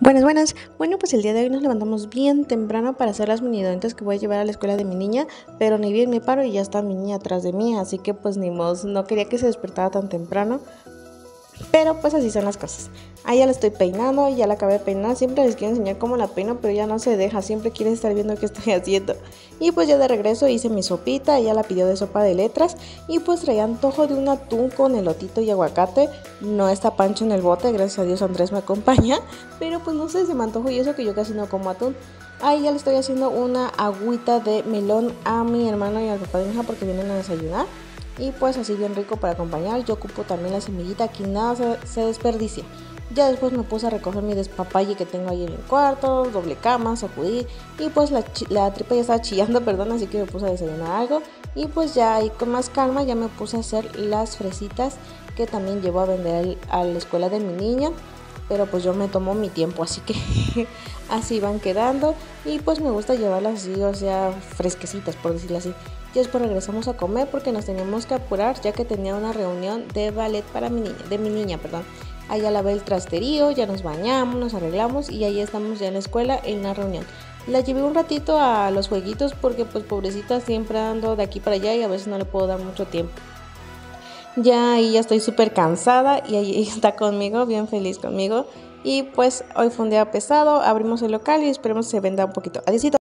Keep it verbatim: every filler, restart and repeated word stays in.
Buenas, buenas. Bueno, pues el día de hoy nos levantamos bien temprano para hacer las mini donitas que voy a llevar a la escuela de mi niña, pero ni bien me paro y ya está mi niña atrás de mí, así que pues ni modo, no quería que se despertara tan temprano, pero pues así son las cosas. Ahí ya la estoy peinando, ya la acabé de peinar, siempre les quiero enseñar cómo la peino, pero ya no se deja, siempre quiere estar viendo qué estoy haciendo. Y pues ya de regreso hice mi sopita, ella la pidió de sopa de letras y pues traía antojo de un atún con elotito y aguacate. No está Pancho en el bote, gracias a Dios Andrés me acompaña, pero pues no sé, se me antojó y eso que yo casi no como atún. Ahí ya le estoy haciendo una agüita de melón a mi hermano y al papá de mi hija porque vienen a desayunar. Y pues así bien rico para acompañar. Yo ocupo también la semillita, aquí nada se, se desperdicia. Ya después me puse a recoger mi despapalle que tengo ahí en el cuarto, doble cama, sacudí y pues la, la tripa ya estaba chillando, perdón, así que me puse a desayunar algo y pues ya ahí con más calma ya me puse a hacer las fresitas que también llevo a vender a la escuela de mi niña, pero pues yo me tomo mi tiempo, así que así van quedando y pues me gusta llevarlas así, o sea, fresquecitas por decirlo así. Y después regresamos a comer porque nos teníamos que apurar ya que tenía una reunión de ballet para mi niña, de mi niña, perdón. Allá lavé el trasterío, ya nos bañamos, nos arreglamos y ahí estamos ya en la escuela en la reunión. La llevé un ratito a los jueguitos porque pues pobrecita siempre ando de aquí para allá y a veces no le puedo dar mucho tiempo. Ya ahí ya estoy súper cansada y ahí está conmigo, bien feliz conmigo. Y pues hoy fue un día pesado, abrimos el local y esperemos que se venda un poquito. Adiósito.